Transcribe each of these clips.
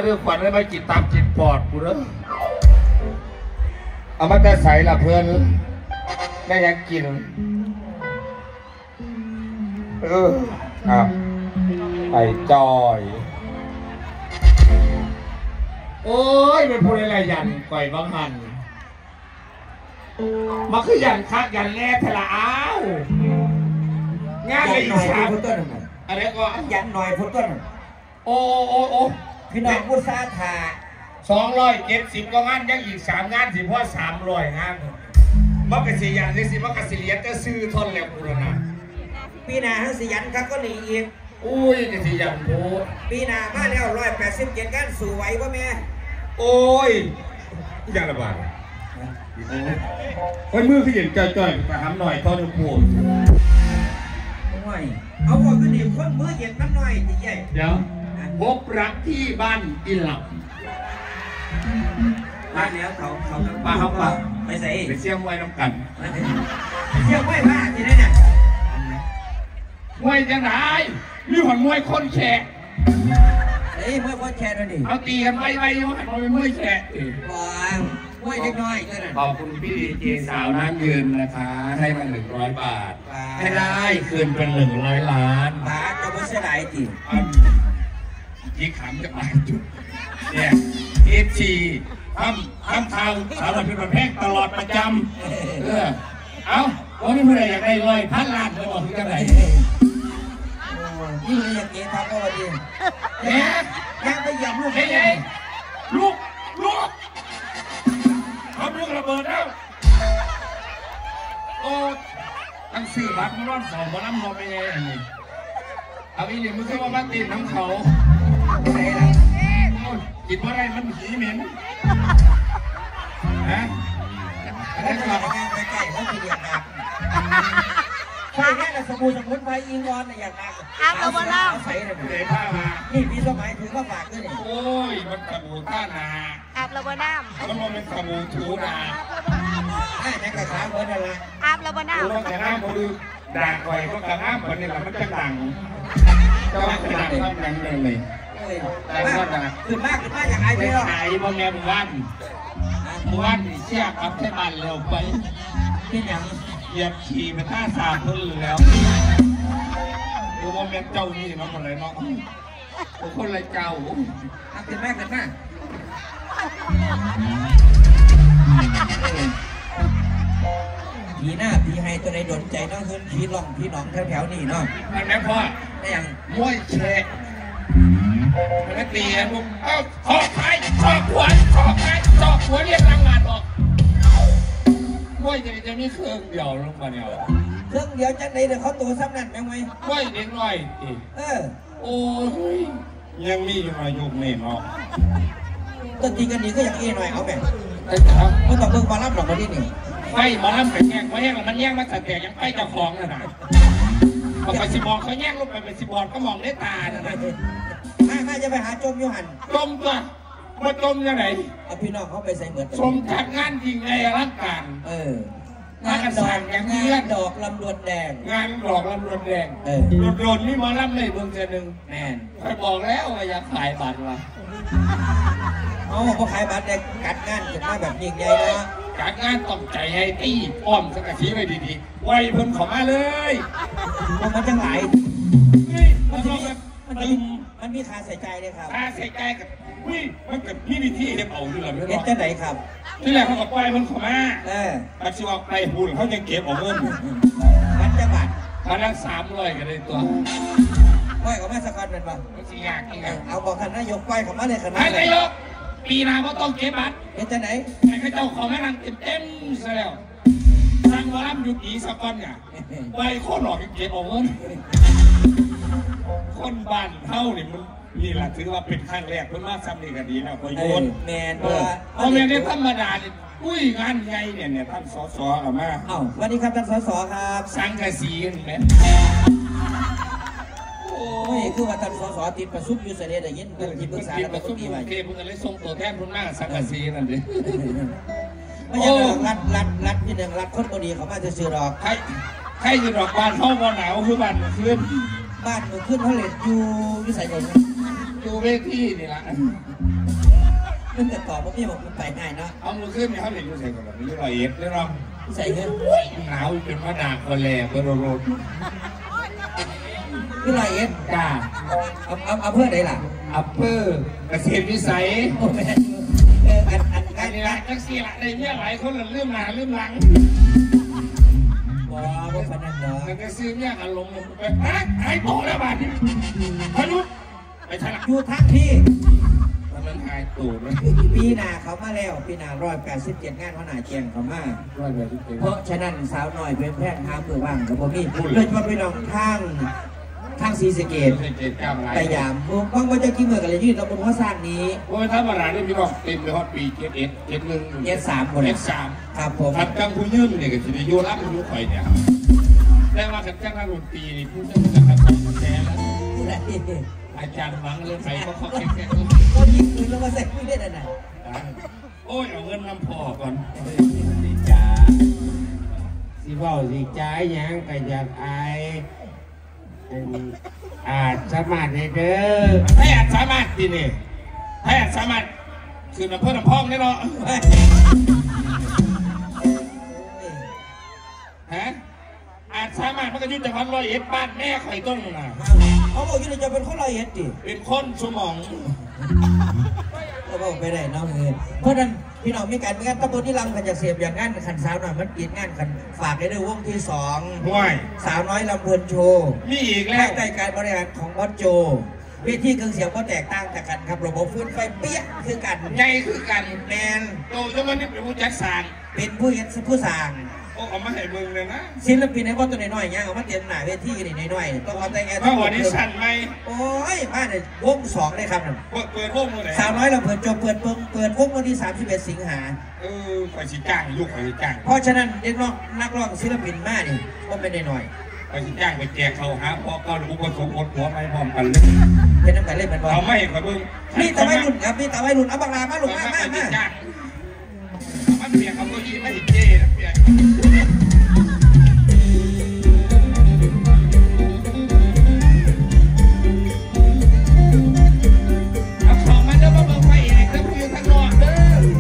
เรื่องขวัญได้มาจิตตามจิตปอดกูแล้วเอามาแต่ใส่ละเพื่อนได้ยังกินไอ้จอยโอ้ยเป็นผู้อะไรยันก่อยบางหันมาคือยันคักยันแน่ทละอ้าวงานอะไรอีกสามอะไรก็ยันหน่อยพุทธต้นโอ้พี่น้องพุทธาถา 270ก็งานยังอีก3งานสิเพราะ300งานมักกะสิยันนี่สิมักกะสิเลียนจะซื้อทนแล้วกูนะปีหน้าทั้งสิยันครับก็หนีอีกอุ้ยกะสิยันโอ้ปีหน้ามาแล้ว187กันสู่ไหวป่ะแม่โอ้ยยังระบาดโอ้ยมือขี้เห็นจ่อยๆไปทำหน่อยตอนปวดเอาก่อนก็ดีคนมือเย็นมันหน่อยสิใหญ่เดี๋ยวพบรักที่บ้านอิหลับมาแล้วเขามาเขาป่ะไม่ใส่ไปเสี่ยงไว้น้ำกันเสี่ยงไว้ว่าที่ไหนน่ะมวยจะไหนนี่หันมวยคนแฉะมวยคนแฉะนั่นดิเอาตีกันไปยังหันมาเป็นมวยแฉะว้าวมวยเล็กน้อยก็ขอบคุณพี่ดีเจสาวน้ำยืนนะคะให้มา100 บาทให้ได้คืนเป็น100 ล้านบาทจะไม่ใช่ไหนจียี่ขำจะมาจุดเนี่ยFCทำทางสาวน้ำยืนแพงตลอดประจำเอาวันนี้เมื่อไรอยากได้100,000 ล้านจะบอกที่จะไหนนี่เลยอยากเก็บครับก็วันนี้ยังไปหยับลูกลูกทำลูกระเบิดแล้วโอ้ตั้ง4 บาทมันร้อนสองมันน้ำนมไปไงเอาอีนี่มึงคิดว่าบ้านตีนน้ำเขากินว่าไรมันผีเหม็นฮะแล้วจะยังไงไปใกล้แล้วจะอยากหนักใช่แค่สมุนไพรอิงวอนอยากหนักเราบ้าเล่าใส่เลยผ้ามานี่พี่สมัยถือว่าฝากด้วยนี่โอ้ยมันสบู่ท่านาเราบ้าน้ำมันเป็นสบู่ถูนาแม่กระถางเบอร์นั่นละเราบ้าน้ำเรากระน้ำมือด่างไข่ก็กระน้ำคนนี้แหละมันจะดังจะว่ากระน้ำดังเลยแต่ว่าขึ้นมากอย่างไรไม่หายบนแม่บุวันเชี่ยกับให้มันเร็วไปที่ยังเหยียบขี่ไปท่าสาพื้นแล้วดูโมเมนต์เจ้านี่น้องคนไรน้องคนไรเจ้าขึ้นแม่ขึ้นมาผีหน้าผีไฮตัวไหนโดนใจน้องขึ้นผีหลงผีหนองแถวๆนี่เนาะนั่นแหละพ่อได้ยังมวยเชะมันตีกันปุ๊บขอใครขอขวเรียกรางวัลออกมวยจะมีเครื่องเดียวลงมาเนี่ยเครื่องเดียวจังเลยเดี๋ยวเขาตัวซ้ำนั่นยังไงมวยเด็กหน่อยโอ้ยยังมีอยู่หน่อยยุคนี้เนาะต้นตีกันนี้ก็ยังหน่อยเอาแบบไม่ต้องเพิ่งมารับหรอกวันนี้นี่ไฟมาล้ำไปแย่งมาแย่งมันแย่งมาแต่ยังไปเจ้าของนะพอไปสิบอลเขาแย่งลงไปสิบอลก็มองด้วยตานะน่าจะไปหาจมยูหันจมตัวมาจมยังไงเอาพี่น้องเขาไปใส่เหมือนชมจัดงานจริงไงรักกันงานดอกอย่างนี้ดอกลำดวนแดงงานดอกลำดวนแดงโดนนี่มาล้ำในเมืองเจนึงแม่นใครบอกแล้วว่าอยากขายบัตรวะพอขายบัตรเด็กกัดงานจะมาแบบยิ่งใหญ่นะกัดงานต้องใจให้ตีอ้อมสักทีไว้ดีๆไว้เพิ่นขอมาเลยมันจังไหลมันมีค่าใส่ใจเลยครับค่าใส่ใจกับมันกับพี่วิธีเห็บเอาอยู่หรอเห็นจะไหนครับที่แรกเขาบอกไปมันขอมาปัจจุบันไปหุ่นเขายังเก็บเอาเงินมันจะบาดมาแล้ว300กันเลยตัวก้อยเขามาสักวันเป็นป่ะมันสิยากจริงเอาบอกคณะยกก้อยเขามาเลยคณะนายกปีหน้าเขาต้องเก็บบัตรเห็นจะไหนไอ้เจ้าของแม่นางเต็มซะแล้วสร้างวาระอยู่ปีสักวันเนี่ยไปโคตรหลอกเก็บเอาเงินคนบ้านเท่านี่มันนี่แหละถือว่าเป็นครั้งแรกเพิ่งมาซ้ำนี่ก็ดีนะพอโยนแมนพอแมนเนี่ยธรรมดาเนี่ยงานไงเนี่ยท่านสสเอามาวันนี้ครับท่านสสครับสังกะสีเห็นไหมโอ้ยคือว่าท่านสสติดประชุมอยู่เสด็จได้ยินเพื่อนที่ปรึกษาแล้วก็ต้องมีไว้เพื่อนเลยส่งตัวแทนพุ่นหน้าสังกะสีนั่นดิไม่ใช่รัดที่หนึ่งรัดคนบดีเขามาจะซื้อหรอกใครอยู่ดอกบานเข้าบ่หนาวคือบ้านขึ้นบ้านขึ้นเขาเลยอยู่วิสัยคนอยู่เวทีนี่ละมึงจะตอบว่าพี่บอกมันไปง่ายเนาะเอามือขึ้นเขาเห็นอยู่ใส่ก่อนแบบนี้ลอยเอ็ดได้หรอใส่เงินหนาวเป็นมาดาคนแหลกโรโรพี่ไรเอ็ดจ้าเอาเพื่อไหนล่ะอัปเปอร์เกษตรวิสัยโอ้แม่อันอันนี้ละจักซี่ละในเนี่ยหลายคนละลืมหน้าลืมหลังบ่พนันเนาะมันก็ซื้อเนี่ยกันลงไปหายโตแล้วบาดนี้พนุษไปฉลาดอยู่ทั้งที่มันหายตูดเลยปีหน้าเขามาแล้วปีหน้า187งานหัวหน้าเจียงเขามาเพราะฉะนั้นสาวน้อยเป็นแพทย์หามือว่างกับผมนี่โดยเฉพาะพี่น้องทางศรีสะเกษแต่ยามบางวันจะกินเมื่อกันเลยยืดเราบนหัวสร้างนี้โอ้ยถ้ามาหลานได้พี่น้องเต็มไปฮอดปี71 73คนครับผมขัดกังผู้ยืนเนี่ยก็จะได้โยรับผู้ยุข่อยเนี่ยแต่ว่าขัดกังนักดนตรีนี่ผู้จะขัดกังแท้แล้วอาจารย์หวังเรื่องไปก็เขาแค่ก็ยิงปืนแล้วมาใส่ปืนได้ไหนโอ้ยเอาเงินน้ำพอก่อนสิจ้าสิเว้าสิจ้าหยังก็อยากอายอาจสามารถให้เด้อให้อาจสามารถทีนี่ให้อาจสามารถคือน้ำเพื่อนน้ำพองแน่นอนฮะอาจสามารถมันก็ยุ่งจาก100เอ็ดบ้านแม่ข่อยต้นน่ะเขาบอกอยู่จะเป็นคนไรเอ็ดดิเป็นคนสมองเขาบอกไปได้น้องเงินเพราะนั้นพี่น้องมีการงานตำบลที่รังขันจะเสียบอย่างงานขันสาวหน่อยมันกินงานขันฝากได้ด้วยวงที่2 ห่วยสาวน้อยลำเพลินโชว์มีอีกแล้ภาว คใต้การบริหารของบอสโจเวทีเครื่องเสียงก็แตกต่างจากกันครับระบบฟื้นไฟเปี้ยคือกันใหญ่คือกันแมนโตจะมันนี่เป็นผู้จัดสร้างเป็นผู้เฮ็ดผู้สร้างโอ้เอามาให้เบิ่งเลยนะศิลปินในบอสตัวน้อยๆเนี่ยเอามาเตรียมหน้าเวทีกันน้อยๆต้องเอาแต่งงานถ้าวันนี้สั่นไหมโอ้ยมาเนี่ยวง2เลยครับนั่นเปิดวงเลยสาวน้อยลำเพลินโจเปิดวงวันที่31 สิงหาข่อยสิจ้างลูกข่อยสิจ้างเพราะฉะนั้นเด็กน้องนักร้องศิลปินมานี่ก็ไม่ได้น้อยข่อยสิจ้างไปแจกเขาหาพอก็รู้ว่าสมบทหัวไม่พร้อมกันเลยเป็นน้ำกันเล่นเป็นบอลเอาไม่ข่อยเบิ่งนี่ตะไว้รุ่นครับนี่ตะไว้รุ่นเอาบังลามาลูกมาจ้างมันเปียกเขาก็ยี่ไม่เห็นเจ๊นะเปียกเอาของมันเด้อมาเบิ่งไฟเอกเด้อผู้อยู่ทางนอกเด้อ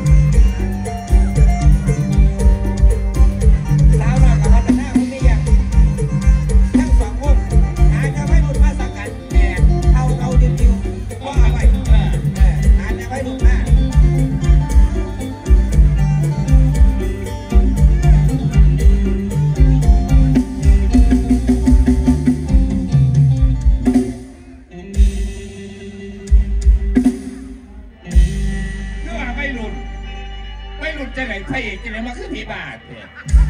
สาวน้อยกับพัฒนาคุณไม่ยังทั้ง2 วงหาจะไว้รุ่นมาสังกัดแก่เท่าเดียวๆก็เอาไว้หาจะไว้รุ่นมาจะไหนพระเอกจะไหนมาขึ้นมีบาทเนี่ย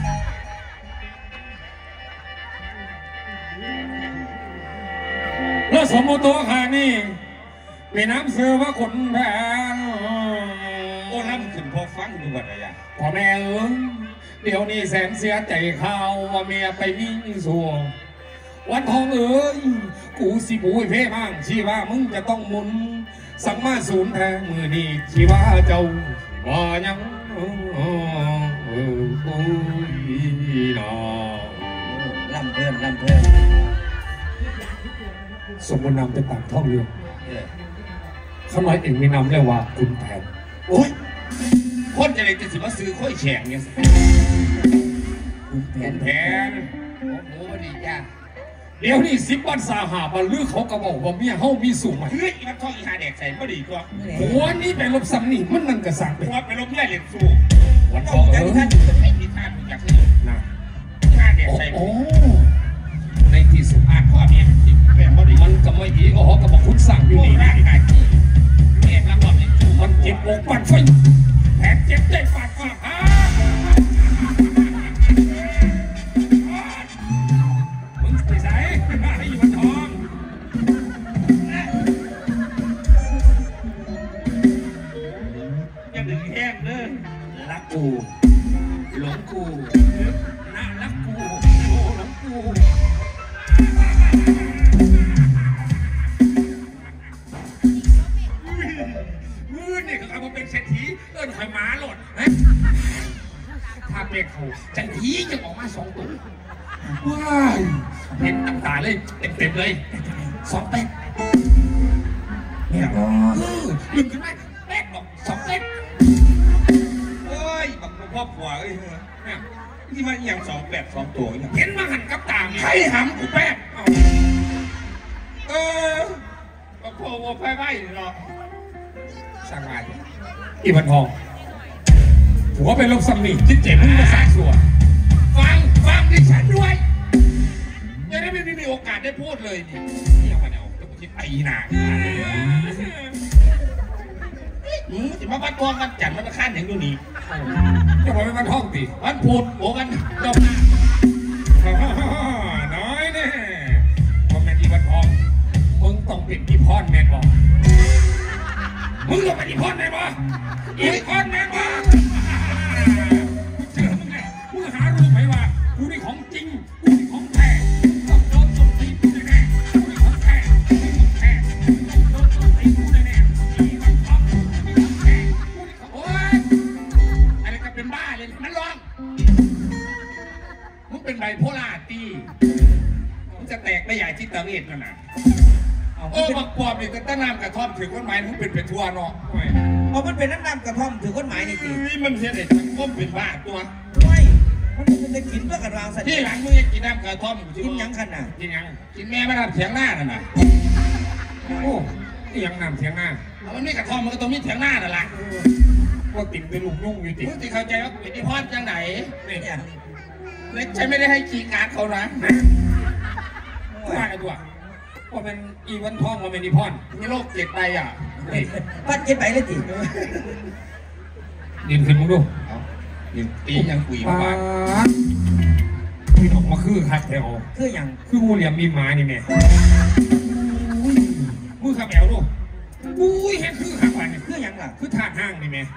แล้วสมมติตัวข้านี่เป็นน้ำเสือว่าขนแผนโอ้น้ำขึ้นพอฟังดูว่าอะไรพ่อแม่เดี๋ยวนี้แสนเสียใจข่าวว่าเมียไปมีสัววันทองกูสิบุยเพ่บ้างชีว่ามึงจะต้องมุนสังมาศูนย์แทงมือนี่ชีว่าเจ้าบ่ยังลำเพลินสมมตินำไปต่างท่องเรือข้าน้อยเองมีนำเรียกว่าคุณแผนโอ้ยคนจะได้จะสิมาซื้อค่อยแฉงเนี่ยคุณแผนโอ้โหดีจ้าเดี๋ยวนี้10 วันสาหาบรรลือเขากระบอกว่าเมียเฮามีสูงไหมเฮ้ยมันท่องอีหาแดกใส่ก็ดีกว่าหัวนี้ไปลบซ้ำนี่มันนั่งกระสังไปเพราะไปลบเนี่ยเหล็กสู้วันทองท่านไม่มีท่านอยากให้นะท่าแดกใส่โอ้ในที่สุดอาข้อนี้จิตแปลว่าดีมันก็ไม่ดีก็ฮอกระบอกคุณสั่งอยู่อยู่นี่ร่างกายที่แม่รับรองเนี่ยมันเจ็บอกปั่นไฟแผลเจ็บใจปาดฟ้าฮะมึงไปใส่ให้อยู่บนท้องอย่าดึงแห้งเลยรักกูหลงกูน่ารักกูโอ้หลงกูมือนี่ก็เอามาเป็นเศรษฐีเอิ้นข่อยหมาหล่นฮะถ้าเป็นเขาจันทียังออกมา2 ตัวว้ายเห็นน้ำตาเลยเต็มเลย2 เป๊กเนี่ยพอลืมขึ้นไหมแรกบอก2 เล็กโอ้ยบักพ่อผัวเอ้ยเนี่ยที่มันอย่าง28 2 ตัวเนี่ยเห็นมาหันกับตามใครหำกูแป๊บบักพ่อวัวไฟไหม้เนาะสั่งมาอีวันทองผัวเป็นลมสมิจิตเจ็บมึงมาสร้างส่วนฟังดิฉันด้วยยังไม่มีโอกาสได้พูดเลยนี่เอามาเอาแล้วกูคิดไอ้หนาจะมาบ้านทองกันจัดมันข้านอย่างดูนี่จะบอกเป็นบ้านทองตีบ้านพูดโอ้กันจบน้อยเนี่ยพอแม่ที่บ้านทองมึงต้องเป็นอีพอนแมนบอกมึงต้องเป็นอีพอนแมนบอกอีพอนแมนบอกเชื่อมึงไงมึงหารู้ไหมว่ากูนี่ของจริงกูนี่ของแท้ต้องโดนตบตีกูแน่ๆกูนี่ของแท้กูนี่ของแท้ต้องโดนตบตีกูแน่ๆอีวันทองกูนี่ของแท้กูนี่ของโอ๊ยอะไรก็เป็นบ้าเลยมันร้องมึงเป็นไบโพล่าตีมึงจะแตกไม่ใหญ่ที่ตะเวียนกันนะบักปอบนี่ก็ตั้งน้ำกระท่อมถือกฎหมายมึงเป็นทัวร์เนาะมันเป็นน้ำกระท่อมถือกฎหมายนี่สิมันเสียเด็ดมันก็เป็นบ้าตัวไม่มันจะกินเพื่อกันวางสัตว์ที่หลังมึงจะกินน้ำกระท่อมกินยังขนาดกินยังกินแม่ไม่ทำเถียงหน้าน่ะนะโอ้นี่ยังน้ำเถียงหน้ามันไม่กระท่อมมันก็ต้องมีเถียงหน้าน่ะล่ะก็ติดเป็นลูกนุ่งอยู่ติดมึงติเข้าใจว่าเป็นที่พ่อจังไหนเนี่ยเล็กใช้ไม่ได้ให้ขี่การเขานะว่าอะไรตัวว่าเป็นอีวันทองว่าเป็นอีพอนมีโรค7 ใบอ่ะพัด7 ใบเลยจีดินขึ้นมึงดูดินตียังคุยมาบ้างมีออกมาคือฮักแถวคืออย่างคืองูเหลี่ยมมีหมานี่แม่มือขับแอวดูอุ้ยเห็นคือขับวันคืออย่างล่ะคือถาดห้างนี่แม่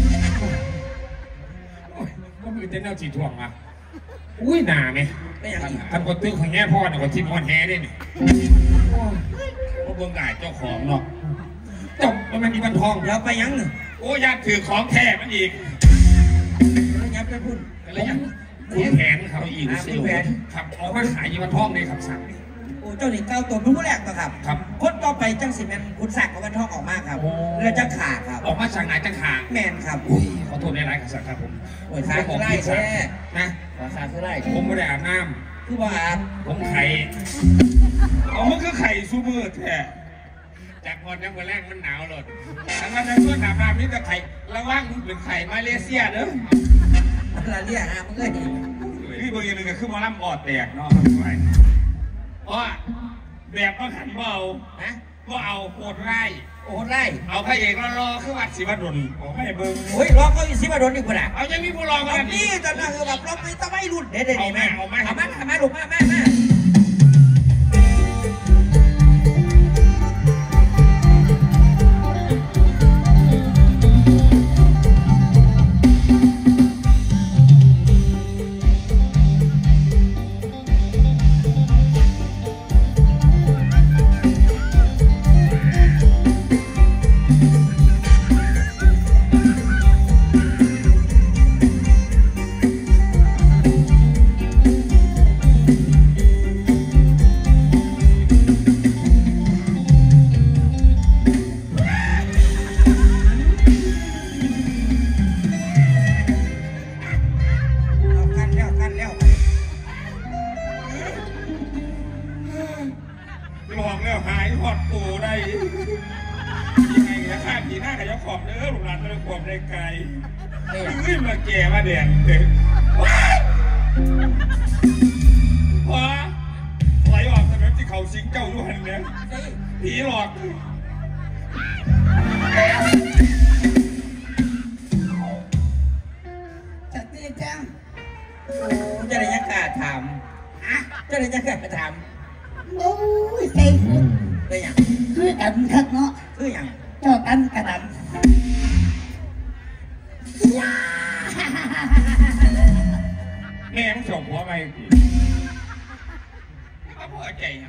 ก็มีเต้นเอาจีถ่วงมาอุ้ยหนาไหมทันคนตื้อของแง่พ่อเนี่ยคนที่มอนแฮ่ได้เนี่ยเพราะเบื้องหน้าเจ้าของเนาะจบมันมีบันทองแล้วไปยังโอ้ยากถือของแท้มันอีกยับไปพุ่นอะไรยังคุณแผนเขาอีกคุณแผนขับออกมาขายยีบันทองในคำสั่งโอ้เจ้าหนิเก้าตัวเป็นผู้แรกครับครับคนต่อไปจังสิแมนคุณสักกับบันทองออกมาครับแล้วจังขาครับออกมาสั่งไหนจังขาแมนครับขอโทษในไลน์กับสักครับผมโอ้ยขาคือไล่แท้นะขาคือไล่ผมไม่ได้อาบน้ำคือว่าผมไข่เอามันคือไข่ซูเปอร์แท้จากวันนั้นวันแรกมันหนาวเลยทั้งวันทั้งช่วงหนาวมานี่แต่ไข่ระวังมึงเป็นไข่มาเลเซียเด้ออะไรเนี่ยมึงเลยนี่บางอย่างนึงก็คือมาล่ำออดแตกเนาะเพราะแบบก็ขันเบาก็เอาโหดไร่เอาพระเอกรอคือวัดศิวดลไม่เบิ้งโอ้ยรอก็อยู่ศิวดลอีกคนอ่ะเอายังมีผู้รอกันนี่ตอนนั้นคือแบบรอบนี้ต้องไม่รุ่นเด็ดๆแม่เอามาลูกมาลองแล้วหายหอดปูได้ยังไงจะฆ่าผีหน้ากับยาขอบเนื้อหลุดหลานไม่ได้ขอบได้ไกลขึ้นมาแก่มาแดงเด็กพอไหลออกถนนที่เขาสิงเจ้าล้วนเนี่ยผีหลอกจัดตีจังจะได้ยังกล้าถามจะได้ยังกล้าถามโอ้ยใส่ฟุตได้ยังคือกันคักเนาะคือยังเจ้ากันกระดำแม่มึงส่งหัวไปเขาพอใจนะ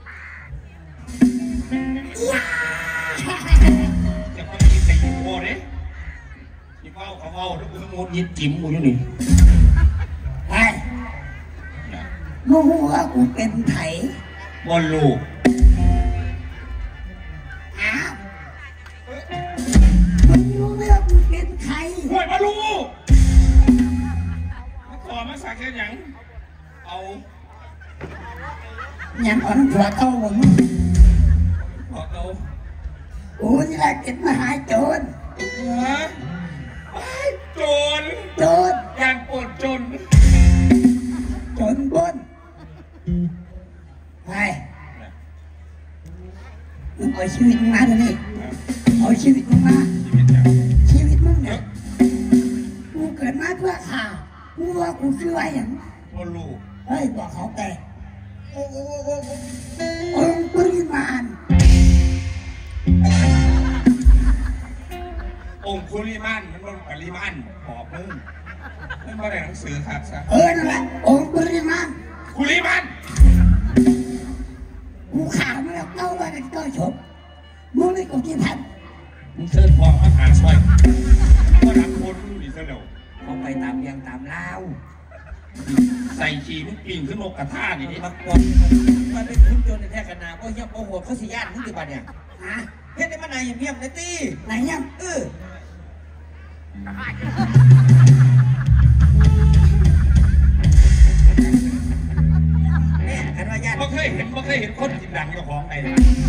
จะไปกินใส่หัวเลยที่เฝ้าเขาเฝ้าทุกคนงดยิดจิ้มกูอยู่นี่ไปมูว่ากูเป็นไถบอลลูกอ้าวมาลูขอมาสักแค่ยังเอายังอ่อนผัวเก่าผมขอเอากูนี่แหละเก็บมาหาโจรฮะโจรโจรอย่างปวดจนโจรบนไปมึงเอาชีวิตมึงมาเดี๋ยวนี้เอาชีวิตมึงมาชีวิตมึงเนี่ยกูเกิดมาเพื่อข่ากูว่ากูคือว่าอย่างมาลูเฮ้ยบอกเขาแต่องค์ปริมาณองคุลิมานมันเป็นปริมาณขอบมึงมันมาในหนังสือครับซะนั่นแหละองค์ปริมาณคุลิมานกูข่าวมาแล้วเก้าร้อยเป็นเก้าชมมึงไม่กูกี่พันมึงเชิญพอมาหาซอยก็รับคนรู้ดีซะแล้วเขาไปตามเรียงตามลาวใส่ขีมึงปีนขึ้นนกกระทาดิบางคนมันเป็นคุณโจรในแท้กันนาเพราะเหี้ยโอ้โหเขาสิญาติมึงติบัดเนี่ยฮะเฮ็ดได้มานายเยี่ยมเลยตีไหนยังเนี่ยกันว่าญาติบ่เคยเห็นคนกินดังกับของไอ้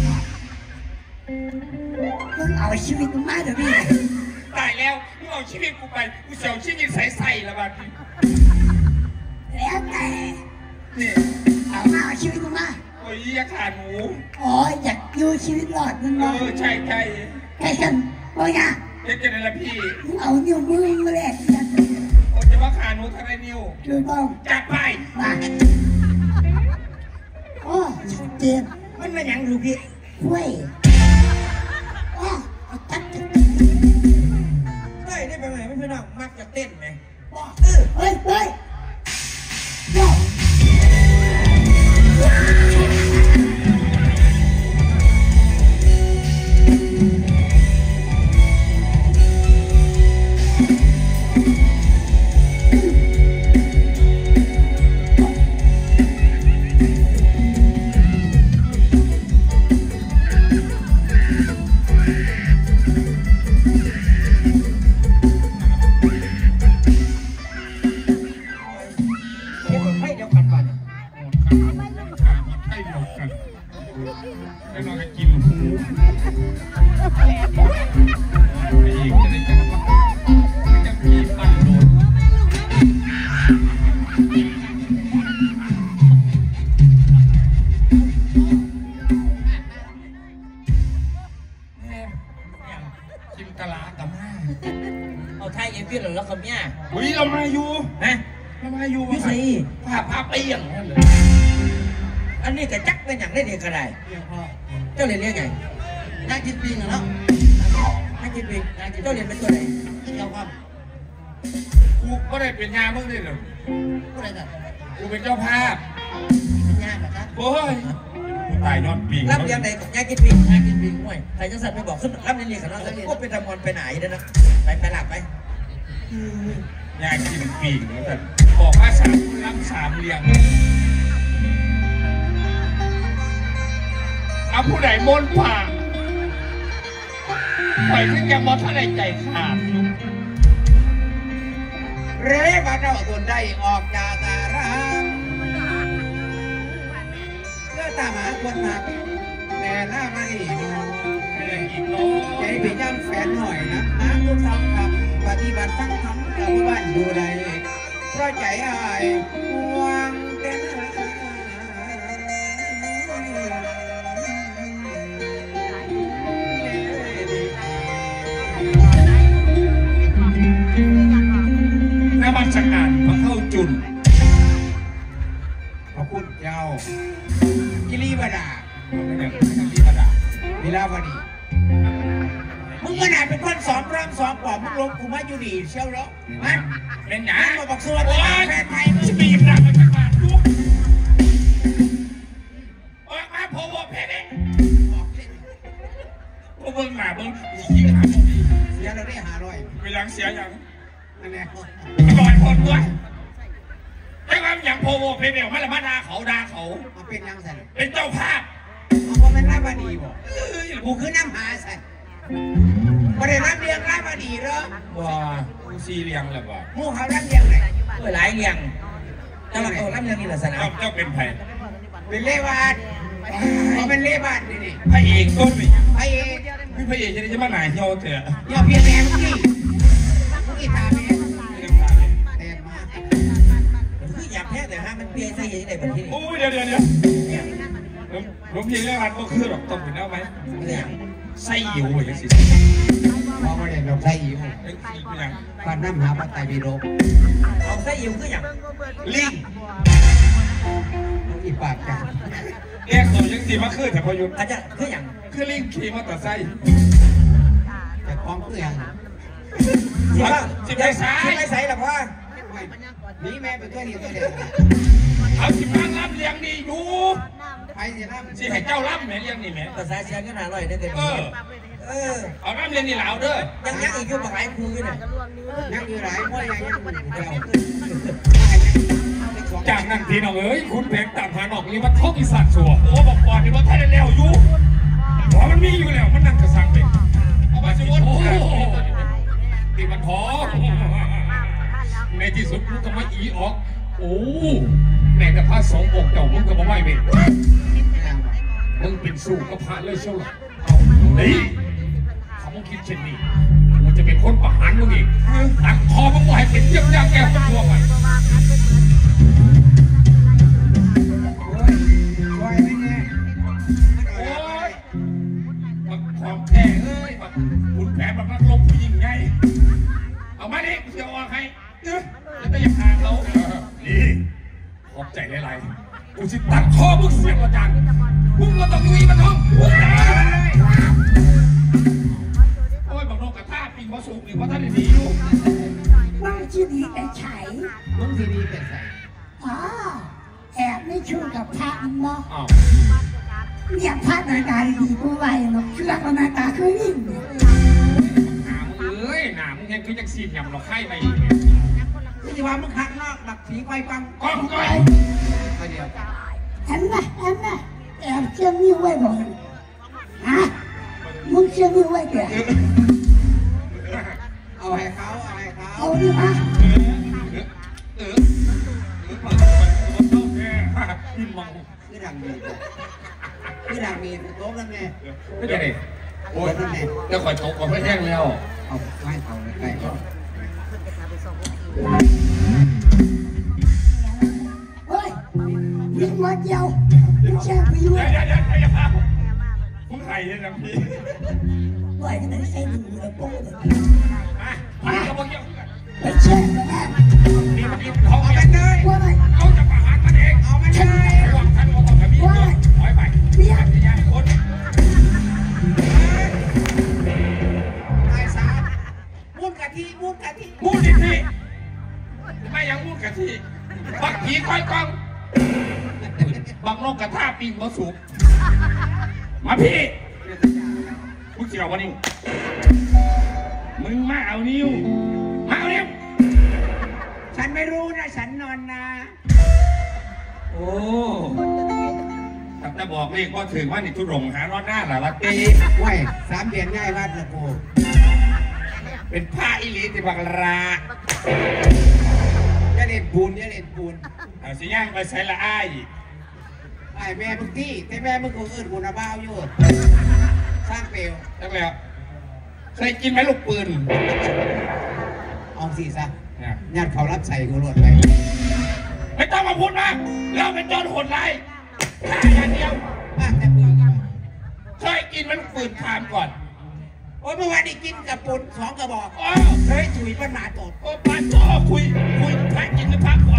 มึงเอาชีวิตมึงมาเดี๋ยวนี้ตายแล้วมึงเอาชีวิตกูไปกูเสียวชีวิตใส่แล้วบ้าพี่แล้วแต่นี่เอามาเอาชีวิตมึงมาโอ้ยยาขาหนูอ๋ออยากอยู่ชีวิตรอดมึงเนาะใช่ใครกันโอ้ยนะเด็กจะได้ละพี่มึงเอานิ้วมือมาแลกกันโอ้จะมาขาหนูทำไมนิ้วถูกต้องจัดไปมาโอ้ชัดเจนมันมาหยังลูกพี่เว้ยโอ้ตัดเฮ้ยได้ไปไหนไม่พี่น้องมักจะเต้นไหมเฮ้ยเฮ้ยเอาไทยเอ็มพีหรือแล้วคำเนี่ยอุ้ยเรามาอยู่ฮะเรามาอยู่พี่สีพาไปอย่างนั้นเลยอันนี้ก็จักเป็นอย่างได้เดียวกันได้เจ้าเรียนเรียกไงนักกินปิงเหรอนักกินปิงเจ้าเรียนเป็นตัวไหนเจ้าครับกูก็ได้เป็นยาเมื่อนี่เหรอผู้ใดกันกูเป็นเจ้าภาพเป็นยากแบบนั้นโอ้ยตายนอนปีกรับเรียนไหนยากินปิงยากินปิงห่วยใครจะสั่นไปบอกขึ้นรับเรียนกับน้องสักก็เป็นทำงานไปไหนเด้อนะไปหลับไปยากินปีกแล้วแต่บอกว่า3 เรียงเอาผู้ใดมนผ่าไปขึ้นยังมอท่าใดใจขาดอยู่เร่บ้านเราตุนได้ออกจากตารางเพื่อตามหาคนหักแต่หน้ามาดีใจพี่ย่ำแฟนหน่อยนะหาทุกทำคำปฏิบัติทั้งทำกับบ้านดูได้เพราะใจอายห่วงแต่น้ำมันสักการพระเข้าจุนพระคุณเจ้ากิริบดาไม่ได้ทำที่ประดาวิลาวดีมึงขนาดเป็นคนสอนร่ำสอนปอบมึงลงกูมาอยู่ดีเชียวเหรอฮะเป็นหยามึงมาบอกสวัสดีแฟนไทยมึงจะมีหลักมาสักการดูออกมาพอวอเพเนี่ยพวกเบิ้งหนาเบิ้งยิงหาพวกนี้เสียเราได้500 ไปหลังเสียอย่างนั่นแหละลอยคนด้วยไอ้ความอย่างพอวอเพเนี่ยมันละมาด่าเขาด่าเขามาเป็นยังไงเป็นเจ้าภาพเอาว่าเป็นราบดีบ่กูคือน้ำหาสันประเด็นรับเรียงราบดีเหรอว่าซีเรียงเลยว่าหมู่เขารับเลี้ยงไหนหลายเลี้ยงแต่ว่าเขารับเลี้ยงนี่ลักษณะเจ้าเป็นไผ่เป็นเล่บาดเขาเป็นเล่บาดนี่พระเอกต้นนี่ไอ้พี่พระเอกจะได้จะมาไหนเที่ยวเถอะอย่าเพี้ยนแม่เมื่อกี้ตาแม่แม่มาคืออยากแพ้แต่ฮะมันเพี้ยนใส่ยังไงแบบนี้โอ้ยเดี๋ยวผมยิงแล้วมันก็คือหรอกต้องเห็นเอาไหมไส้หิวอย่างสิพอมาเรียนเราใส่หิวอย่างฟันน้ำหาปัตไตวีโรเอาใส่หิวคืออย่างลิงอีปากกันแยกตัวยังสีมาคือแต่พอยุอาจจะคืออย่างคือลิงขี่มอเตอร์ไซค์แต่คล้องคืออย่างสิบไปซ้ายไม่ใส่หรอกว่านี่แม่เป็นตัวนี้ตัวเดียวเอาสิบล้านรับเลี้ยงดีอยู่ไปสิครับสิให้เจ้ารับแม่เลี้ยงนี่แม่ภาษาเชียงกันหาอร่อยได้เต็มเอารับเลี้ยงนี่เหล่าเด้อยังอีกอยู่หลายครูอยู่เนี่ยยังอยู่หลายพ่อยังเดียวจากนั้นพี่น้องเอ้ยคุณเพชรตามหาหนอกนี่มันท้องอีสานสัวโอ้บอกก่อนนี่ว่าท่านได้แล้วอยู่หัวมันมีอยู่แล้วมันนั่งกระสังเลยเอามาสิวนโอ้ตีมันท้อในที่สุดมึงก็มาอีออกโอ้แม่แต่พระสงฆ์บอกเจ้ามึงก็มาไหว้เวรมึงเป็นสู้ก็พระเลยเชียวล่ะนี่ถ้ามึงคิดเช่นนี้มึงจะเป็นคนประหารมึงอีกตัดคอมึงให้เป็นเยี่ยมยางแก้วมันทั่วไปของแท้เอ้ยแบบคุณแผลแบบนักลบผู้หญิงไงเอามาดิเดี๋ยวออกให้แล้วก็อย่าพาเขานี่ขอบใจหลายๆกูสิตัดคอมึงเสียงประจันมึงก็ต้องลุยมันท้องโอ้ยบอกน้องกระท่าปิงพอสูงหรือว่าท่านดีอยู่ว่าชื่อดีแต่ไฉมึงที่ดีเป็นไงอ๋อแอบไม่ชูกับพระเนาะอ้าวเนี่ยพระหน้าตาดีกูไหวหรอกเชื่อว่าหน้าตาคือยิ่งหนามึงเอ้ยหนามึงยังคือยังสีดยำเราไข่ไปคือจะว่ามึงหักนอกหลักผีไฟปังก้องก้อยเดียวแอบแอบเชื่อมีไว้บ่ฮะมึงเชื่อมีไว้แกเอาให้เขาเอาให้เขาเอาดิมาพี่มองคือดังมีคือดังมีโต๊ะนั่นไงไม่ใช่โอ้ยจะคอยตกก็ไม่แห้งแล้วเอาไม่เอาเลยใกล้ก่อนเฮ้ยยิงมาเดียวมึงแช่ไปอยู่อย่ามึงไข่เลยนะพี่ไหวกันได้ใส่หนึ่งเรือโป้เลยพี่ก็บอกยังไปแช่ไปแล้วนี่มันเขาเอาไปเลยว่าไงเขาจะประหารมันเองเอาไปเลยหวังท่านบอกกับพี่ถอยไปเบี้ยอย่าคนไอ้สามมุนกะทิมูดดิพี่ไม่ยังมูดกะทิบักผีคอยกองบักนกกระท่าปิงมาสูบมาพี่มึงเสียววันนี้มึงมาเอานิ้วมาเอานิ้วฉันไม่รู้นะฉันนอนนะโอ้ถ้าจะบอกเลขว่าถึงว่านี่ทุรงหารอดหน้าหล่ะละตีไหว3 เดือนง่ายวัดละกูเป็นผ้าอิลีติบักราอย่าเล่นปูนเอาสิย่างไปใส่ละอ้ายไอ้แม่มึงที่แต่แม่มึงกูอื่นกูนะบ้าอยู่สร้างเปลวจังแล้วเคยกินไหมลูกปืนเอาสิซะญาติเขารับใส่กูรวดไปไม่ต้องมาพูดมากเราเป็นโจรโหดร้ายฆ่าอย่างเดียวแต่เปลือกเคยกินไหมลูกปืนถามก่อนโอ้ยเมื่อวานนี้กินกับปูน2 กระบอกโอ้เฮ้ยถุยปัญหาตดโอ้ปาโจ้คุยพักกินหรือพักก่อน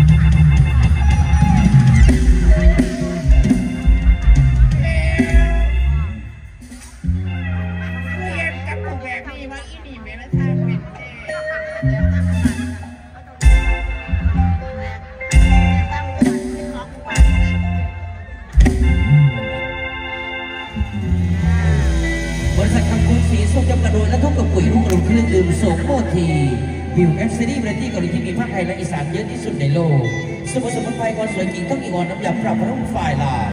บริษัทคำคุณสีส้มจำกระโดดและทุกกระปุ๋ยทุกกระดุมเครื่องดื่มโสมโมทีวิวแอปซีรีส์ประเทศเกาหลีที่มีภาคไทยและอีสานเยอะที่สุดในโลกสมุนไพรความสวยกิ่งต้องอีกอ่อนน้ำยาปรับพรุ่งฝ่ายลา